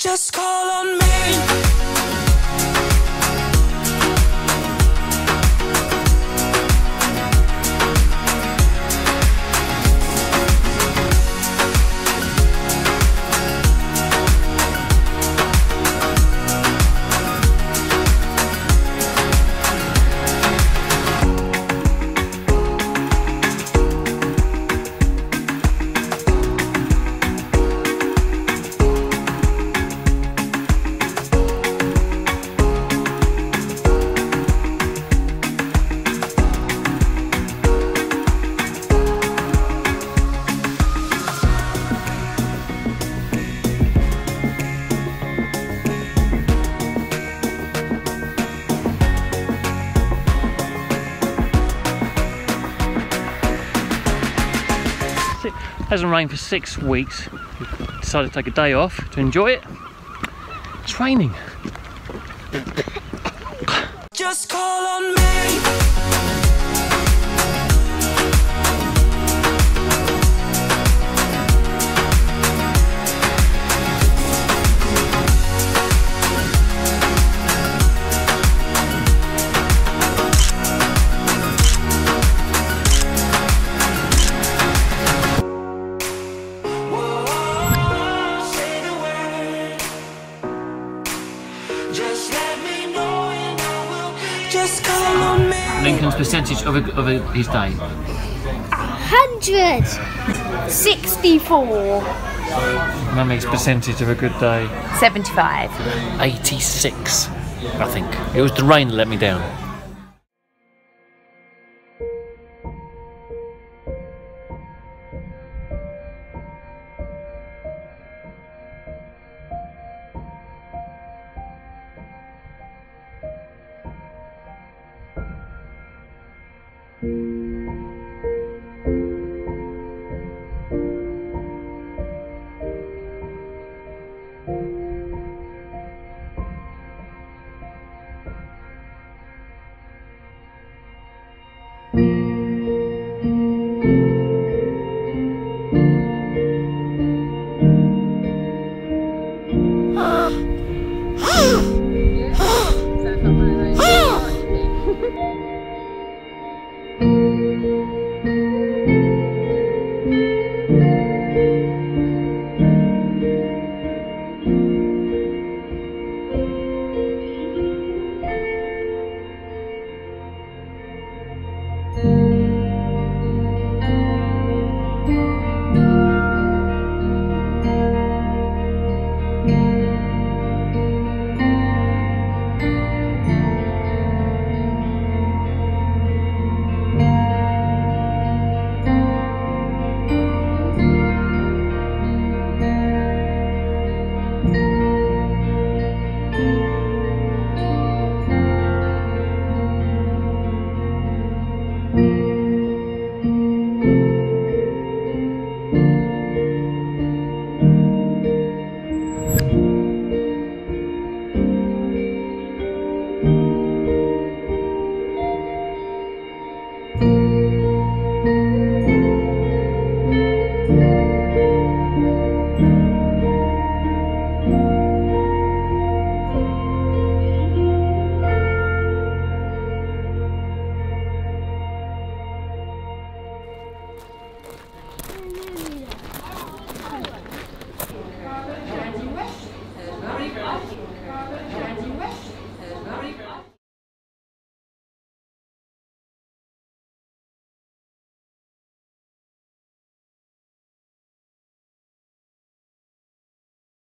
Just call on me. It hasn't rained for 6 weeks. We've decided to take a day off to enjoy it. It's raining. Just call on me. Lincoln's percentage of his day. 164. Mummy's percentage of a good day. 75. 86, I think. It was the rain that let me down.